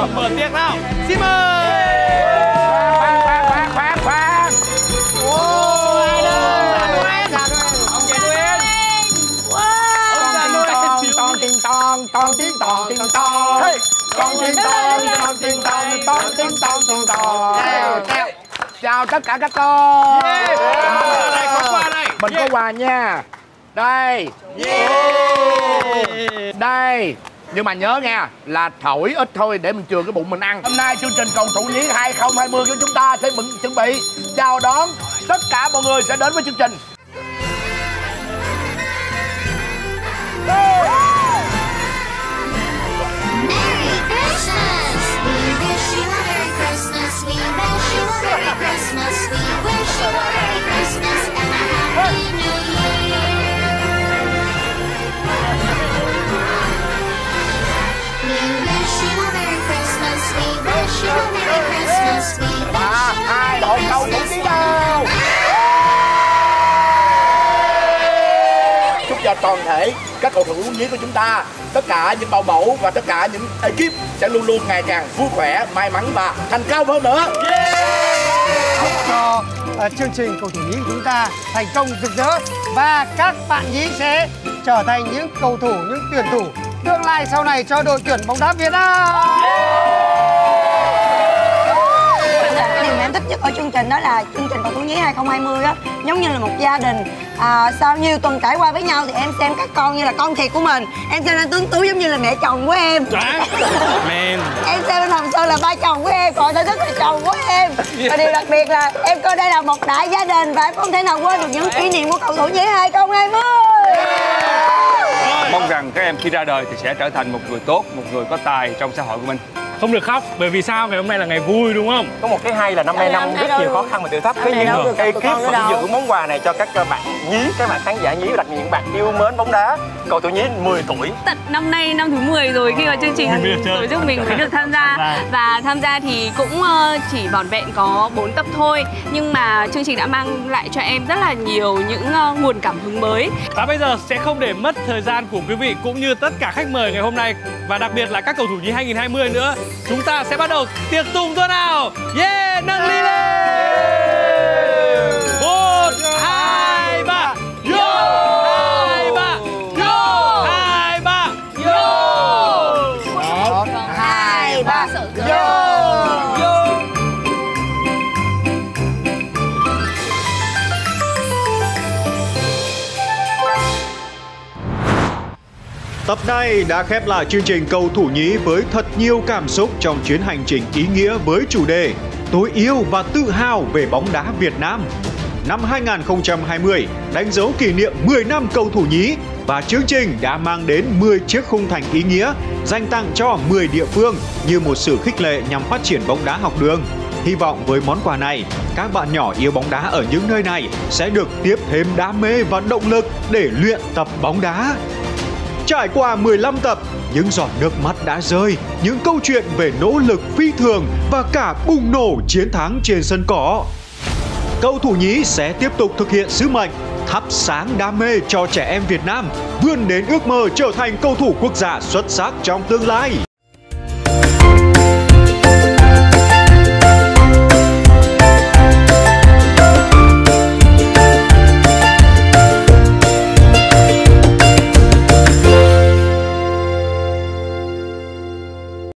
mở tiệc nào. Xin mời. Khoan. Ông Già Noel. Con tiếng tòn. Con tiếng tòn. Chào tất cả các con. Có quà này. Mình có quà nha. Đây. Đây. Nhưng mà nhớ nha, là thổi ít thôi để mình chừa cái bụng mình ăn. Hôm nay chương trình cầu thủ nhí 2020 của chúng ta sẽ chuẩn bị chào đón tất cả mọi người sẽ đến với chương trình. Hai đội cầu thủ nhí đâu. Chúc cho toàn thể các cầu thủ nhí của chúng ta, tất cả những bảo mẫu và tất cả những ekip sẽ luôn luôn ngày càng vui khỏe, may mắn và thành công hơn nữa. Chúc cho chương trình cầu thủ nhí của chúng ta thành công rực rỡ và các bạn nhí sẽ trở thành những cầu thủ, những tuyển thủ tương lai sau này cho đội tuyển bóng đá Việt Nam. Điều mà em thích nhất ở chương trình đó là chương trình cầu thủ nhí 2020 á, giống như là một gia đình. Sau nhiều tuần trải qua với nhau thì em xem các con như là con thiệt của mình. Em xem anh Tuấn Tú giống như là mẹ chồng của em. Em xem anh Hồng Sơn là ba chồng của em, còn Thanh Thức là chồng của em. Và điều đặc biệt là em coi đây là một đại gia đình và em không thể nào quên được những kỷ niệm của cầu thủ nhí 2020. Mong rằng các em khi ra đời thì sẽ trở thành một người tốt, một người có tài trong xã hội của mình. Không được khóc, bởi vì sao? Ngày hôm nay là ngày vui đúng không? Có một cái hay là năm nay năm rất nhiều khó khăn và thử thách. Cái những ekip vẫn giữ món quà này cho các bạn nhí, các bạn khán giả nhí, đặc biệt những bạn yêu mến bóng đá. Cầu thủ nhí 10 tuổi. Tận năm nay năm thứ 10 rồi khi mà chương trình tổ chức mình mới được tham gia. Và tham gia thì cũng chỉ vỏn vẹn có 4 tập thôi. Nhưng mà chương trình đã mang lại cho em rất là nhiều những nguồn cảm hứng mới. Và bây giờ sẽ không để mất thời gian của quý vị cũng như tất cả khách mời ngày hôm nay, và đặc biệt là các cầu thủ nhí 2020 nữa. Chúng ta sẽ bắt đầu tiệc tùng thôi nào. Yeah, nâng ly lên. 1, 2, 3. Yo. 2, 3. Yo. 2, 3. Yo. 1, 2, 3. Yo. Tập này đã khép lại chương trình cầu thủ nhí với thật nhiều cảm xúc trong chuyến hành trình ý nghĩa với chủ đề Tôi yêu và tự hào về bóng đá Việt Nam. Năm 2020 đánh dấu kỷ niệm 10 năm cầu thủ nhí và chương trình đã mang đến 10 chiếc khung thành ý nghĩa dành tặng cho 10 địa phương như một sự khích lệ nhằm phát triển bóng đá học đường. Hy vọng với món quà này, các bạn nhỏ yêu bóng đá ở những nơi này sẽ được tiếp thêm đam mê và động lực để luyện tập bóng đá. Trải qua 15 tập, những giọt nước mắt đã rơi, những câu chuyện về nỗ lực phi thường và cả bùng nổ chiến thắng trên sân cỏ. Cầu thủ nhí sẽ tiếp tục thực hiện sứ mệnh thắp sáng đam mê cho trẻ em Việt Nam, vươn đến ước mơ trở thành cầu thủ quốc gia xuất sắc trong tương lai.